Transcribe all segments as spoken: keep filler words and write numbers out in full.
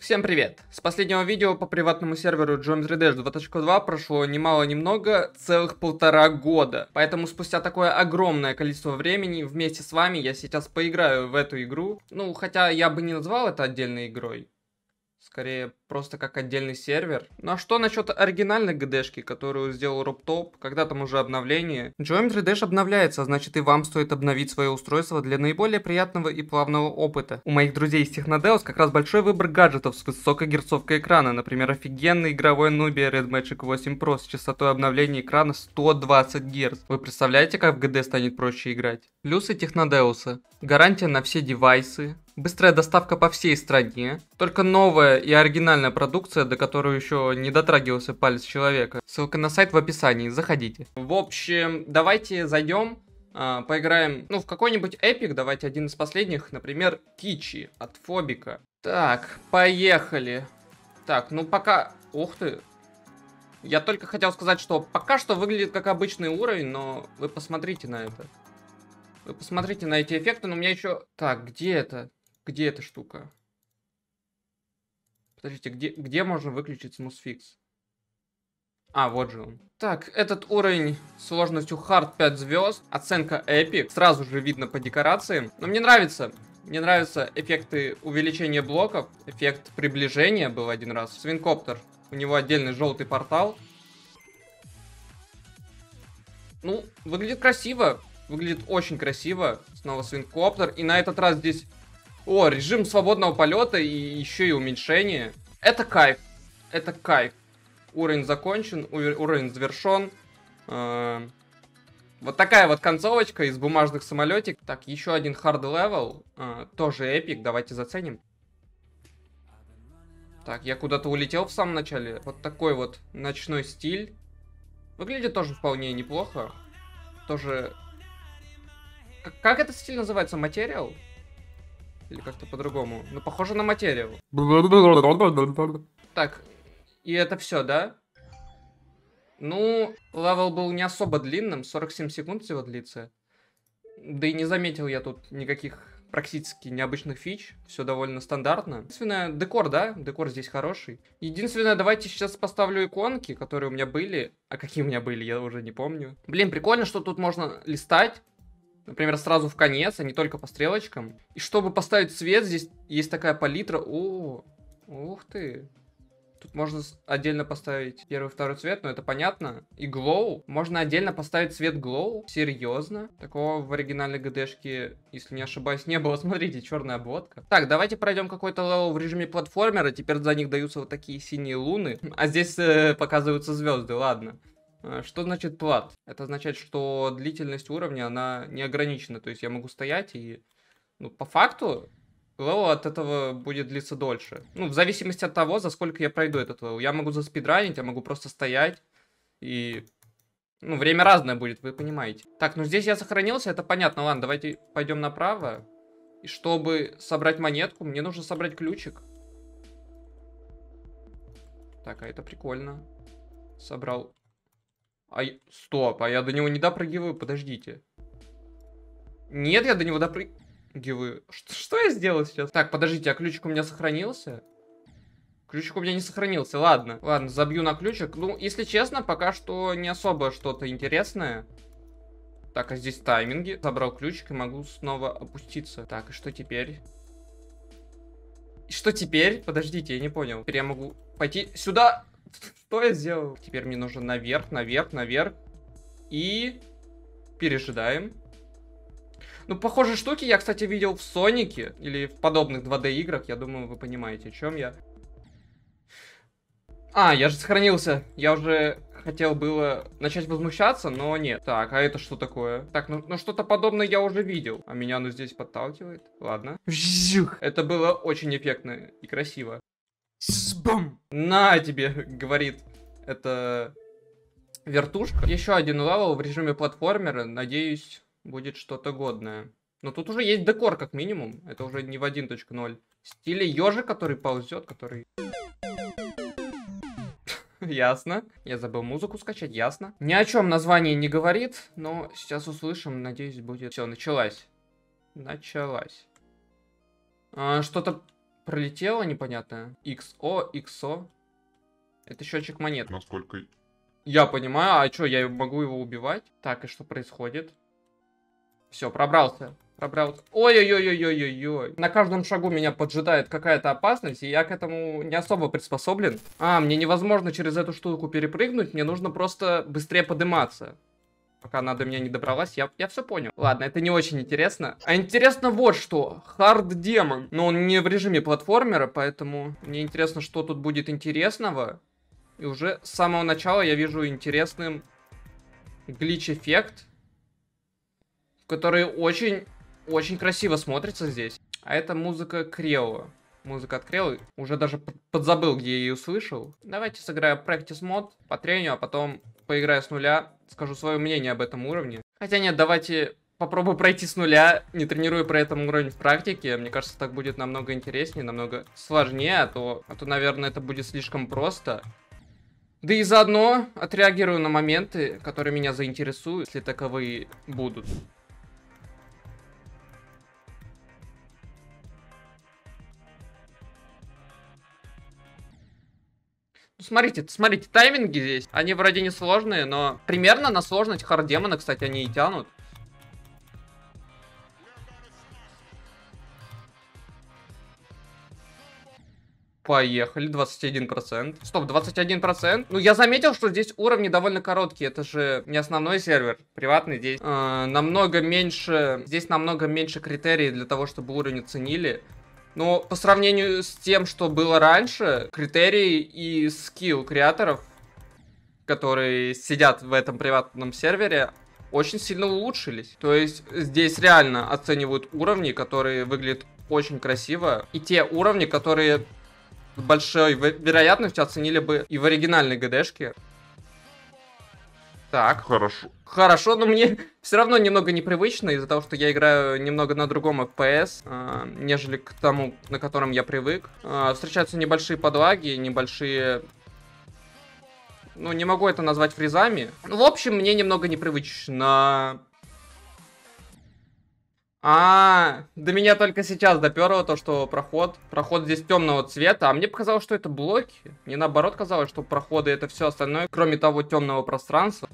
Всем привет! С последнего видео по приватному серверу Geometry Dash два точка два прошло немало-немного, целых полтора года. Поэтому спустя такое огромное количество времени вместе с вами я сейчас поиграю в эту игру. Ну, хотя я бы не назвал это отдельной игрой. Скорее, просто как отдельный сервер. Ну а что насчет оригинальной ГДшки, которую сделал RobTop, когда там уже обновление? Geometry Dash обновляется, а значит и вам стоит обновить свое устройство для наиболее приятного и плавного опыта. У моих друзей из Technodeus как раз большой выбор гаджетов с высокой герцовкой экрана, например, офигенный игровой Nubia Red Magic восемь Pro с частотой обновления экрана сто двадцать герц. Вы представляете, как в ГД станет проще играть? Плюсы Technodeus. Гарантия на все девайсы. Быстрая доставка по всей стране. Только новая и оригинальная продукция, до которой еще не дотрагивался палец человека. Ссылка на сайт в описании, заходите. В общем, давайте зайдем, э, поиграем, ну, в какой-нибудь эпик. Давайте один из последних, например, Кичи от Фобика. Так, поехали. Так, ну пока... Ух ты. Я только хотел сказать, что пока что выглядит как обычный уровень, но вы посмотрите на это. Вы посмотрите на эти эффекты, но у меня еще... Так, где это? Где эта штука? Подождите, где, где можно выключить SmoothFix? А, вот же он. Так, этот уровень с сложностью Hard пять звезд. Оценка Epic. Сразу же видно по декорациям. Но мне нравится. Мне нравятся эффекты увеличения блоков. Эффект приближения был один раз. Свинкоптер. У него отдельный желтый портал. Ну, выглядит красиво. Выглядит очень красиво. Снова свинкоптер. И на этот раз здесь... О, режим свободного полета и еще и уменьшение. Это кайф. Это кайф. Уровень закончен, уровень завершен. Э-э- вот такая вот концовочка из бумажных самолетик. Так, еще один hard level. Э- тоже эпик, давайте заценим. Так, я куда-то улетел в самом начале. Вот такой вот ночной стиль. Выглядит тоже вполне неплохо. Тоже... Как, как этот стиль называется? Материал? Или как-то по-другому. Ну, похоже на материал. Так, и это все, да? Ну, левел был не особо длинным, сорок семь секунд всего длится. Да и не заметил я тут никаких практически необычных фич. Все довольно стандартно. Единственное, декор, да? Декор здесь хороший. Единственное, давайте сейчас поставлю иконки, которые у меня были. А какие у меня были, я уже не помню. Блин, прикольно, что тут можно листать. Например, сразу в конец, а не только по стрелочкам. И чтобы поставить цвет, здесь есть такая палитра. О, ух ты. Тут можно отдельно поставить первый, второй цвет, но это понятно. И glow. Можно отдельно поставить цвет glow. Серьезно? Такого в оригинальной ГДшке, если не ошибаюсь, не было. Смотрите, черная обводка. Так, давайте пройдем какой-то левел в режиме платформера. Теперь за них даются вот такие синие луны. А здесь э, показываются звезды, ладно. Что значит плат? Это означает, что длительность уровня, она не ограничена. То есть я могу стоять и... Ну, по факту, левел от этого будет длиться дольше. Ну, в зависимости от того, за сколько я пройду этот левел. Я могу заспидранить, я могу просто стоять. И... Ну, время разное будет, вы понимаете. Так, ну здесь я сохранился, это понятно. Ладно, давайте пойдем направо. И чтобы собрать монетку, мне нужно собрать ключик. Так, а это прикольно. Собрал... А, стоп, а я до него не допрыгиваю, подождите. Нет, я до него допрыгиваю. Что, что я сделал сейчас? Так, подождите, а ключик у меня сохранился? Ключик у меня не сохранился, ладно. Ладно, забью на ключик. Ну, если честно, пока что не особо что-то интересное. Так, а здесь тайминги. Забрал ключик и могу снова опуститься. Так, и что теперь? И что теперь? Подождите, я не понял. Теперь я могу пойти сюда... Что я сделал? Теперь мне нужно наверх, наверх, наверх. И пережидаем. Ну, похожие штуки я, кстати, видел в Сонике. Или в подобных два дэ играх. Я думаю, вы понимаете, о чем я. А, я же сохранился. Я уже хотел было начать возмущаться, но нет. Так, а это что такое? Так, ну, ну что-то подобное я уже видел. А меня оно здесь подталкивает. Ладно. Это было очень эффектно и красиво. Бум! На тебе, говорит, это вертушка. Еще один левел в режиме платформера. Надеюсь, будет что-то годное. Но тут уже есть декор, как минимум. Это уже не в один точка ноль. В стиле ежик, который ползет, который... Ясно. Я забыл музыку скачать, ясно. Ни о чем название не говорит, но сейчас услышим. Надеюсь, будет... Все, началась. Началась. А, что-то... пролетело непонятное. икс о, икс о. Это счетчик монет. Насколько... Я понимаю, а что, я могу его убивать? Так, и что происходит? Все, пробрался. Пробрался. Ой-ой-ой-ой-ой-ой. На каждом шагу меня поджидает какая-то опасность, и я к этому не особо приспособлен. А, мне невозможно через эту штуку перепрыгнуть, мне нужно просто быстрее подниматься. Пока она до меня не добралась, я, я все понял. Ладно, это не очень интересно. А интересно вот что. Hard Demon. Но он не в режиме платформера, поэтому мне интересно, что тут будет интересного. И уже с самого начала я вижу интересным глич-эффект, который очень, очень красиво смотрится здесь. А это музыка Крео. Музыка от Крео. Уже даже подзабыл, где я ее услышал. Давайте сыграю Practice Mod по трению, а потом поиграю с нуля. Скажу свое мнение об этом уровне. Хотя нет, давайте попробую пройти с нуля, не тренируя про этом уровень в практике. Мне кажется, так будет намного интереснее, намного сложнее, а то, а то, наверное, это будет слишком просто. Да и заодно отреагирую на моменты, которые меня заинтересуют, если таковые будут. Смотрите, смотрите, тайминги здесь, они вроде не сложные, но примерно на сложность хардемона, кстати, они и тянут. Поехали, двадцать один процент. Стоп, двадцать один процент? Ну, я заметил, что здесь уровни довольно короткие. Это же не основной сервер, приватный здесь. Э, намного меньше, здесь намного меньше критерий для того, чтобы уровень оценили. Но по сравнению с тем, что было раньше, критерии и скилл креаторов, которые сидят в этом приватном сервере, очень сильно улучшились. То есть здесь реально оценивают уровни, которые выглядят очень красиво. И те уровни, которые с большой вероятностью оценили бы и в оригинальной ГДшке. Так. Хорошо. Хорошо, но мне все равно немного непривычно из-за того, что я играю немного на другом эф пи эс, э, нежели к тому, на котором я привык. Э, встречаются небольшие подлаги, небольшие... Ну, не могу это назвать фризами. Ну, в общем, мне немного непривычно. А, до меня только сейчас доперло то, что проход, проход здесь темного цвета, а мне показалось, что это блоки. Мне наоборот казалось, что проходы это все остальное, кроме того темного пространства.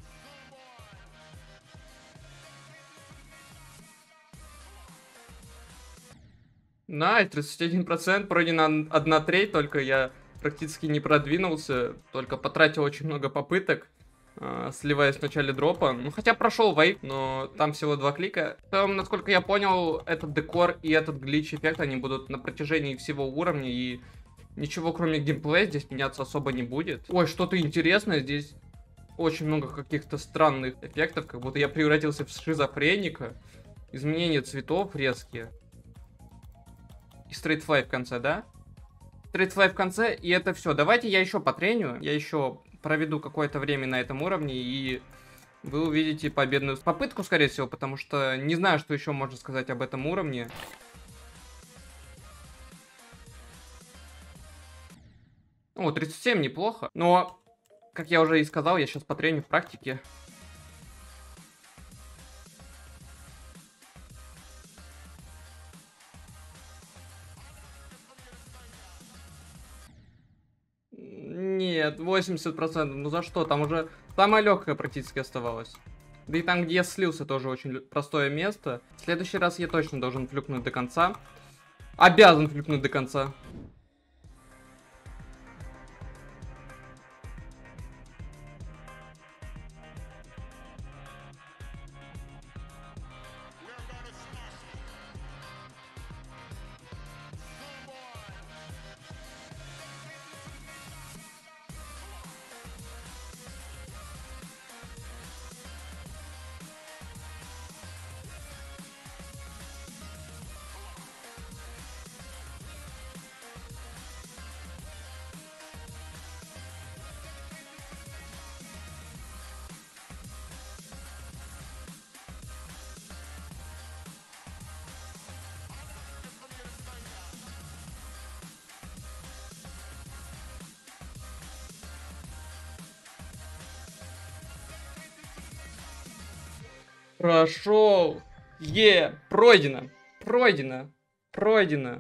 На, тридцать один процент, пройдена одна треть, только я практически не продвинулся, только потратил очень много попыток. Сливаясь в начале дропа. Ну, хотя прошел вейп, но там всего два клика. Там, насколько я понял, этот декор и этот глич-эффект, они будут на протяжении всего уровня, и ничего, кроме геймплея, здесь меняться особо не будет. Ой, что-то интересное, здесь очень много каких-то странных эффектов, как будто я превратился в шизофреника. Изменения цветов резкие. И стрейт-флай в конце, да? Стрейт-флай в конце, и это все. Давайте я еще потреню, я еще... проведу какое-то время на этом уровне, и вы увидите победную попытку, скорее всего, потому что не знаю, что еще можно сказать об этом уровне. О, тридцать семь неплохо, но, как я уже и сказал, я сейчас потреню в практике. Нет, восемьдесят процентов. Ну за что? Там уже самое легкое практически оставалось. Да и там, где я слился, тоже очень простое место. В следующий раз я точно должен флюкнуть до конца. Обязан флюкнуть до конца. Прошел. Е, пройдено. Пройдено. Пройдено.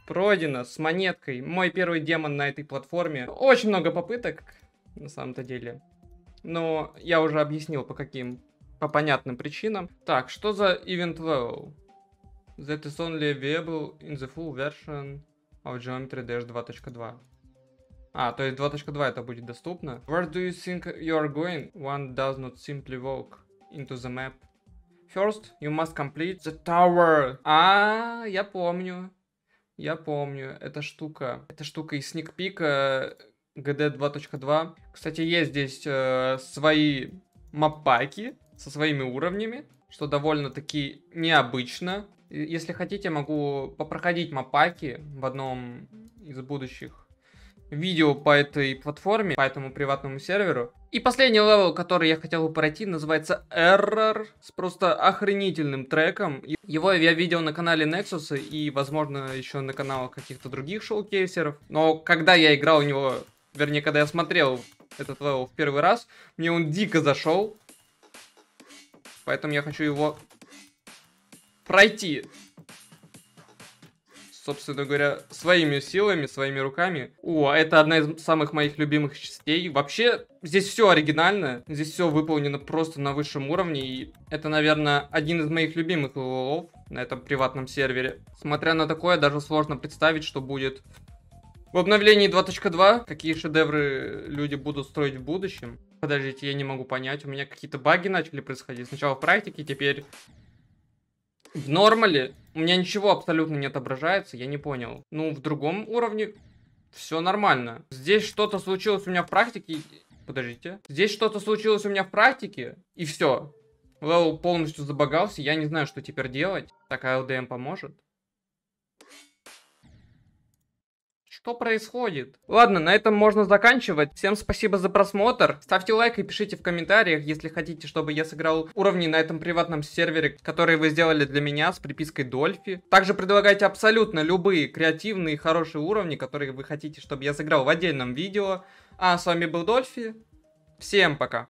Пройдено с монеткой. Мой первый демон на этой платформе. Очень много попыток, на самом-то деле. Но я уже объяснил, по каким, по понятным причинам. Так, что за event level? That is only available in the full version of Geometry Dash два точка два. А, то есть два точка два это будет доступно. Where do you think you are going? One does not simply walk into the map. First, you must complete the tower. А, я помню. Я помню. Эта штука. Эта штука из сникпика джи ди два точка два. Кстати, есть здесь э, свои маппаки со своими уровнями, что довольно-таки необычно. Если хотите, могу попроходить маппаки в одном из будущих видео по этой платформе, по этому приватному серверу. И последний левел, который я хотел бы пройти, называется Error, с просто охренительным треком. Его я видел на канале Nexus и, возможно, еще на каналах каких-то других шоукейсеров. Но когда я играл у него, вернее, когда я смотрел этот левел в первый раз, мне он дико зашел. Поэтому я хочу его пройти, собственно говоря, своими силами, своими руками. О, это одна из самых моих любимых частей. Вообще, здесь все оригинально. Здесь все выполнено просто на высшем уровне. И это, наверное, один из моих любимых левелов на этом приватном сервере. Смотря на такое, даже сложно представить, что будет в обновлении два точка два. Какие шедевры люди будут строить в будущем. Подождите, я не могу понять. У меня какие-то баги начали происходить. Сначала в практике, теперь в нормале. У меня ничего абсолютно не отображается, я не понял. Ну, в другом уровне все нормально. Здесь что-то случилось у меня в практике. Подождите. Здесь что-то случилось у меня в практике, и все. Левел полностью забагался, я не знаю, что теперь делать. Так, а эл ди эм поможет? Что происходит? Ладно, на этом можно заканчивать. Всем спасибо за просмотр. Ставьте лайк и пишите в комментариях, если хотите, чтобы я сыграл уровни на этом приватном сервере, которые вы сделали для меня с припиской Дольфи. Также предлагайте абсолютно любые креативные и хорошие уровни, которые вы хотите, чтобы я сыграл в отдельном видео. А с вами был Дольфи. Всем пока.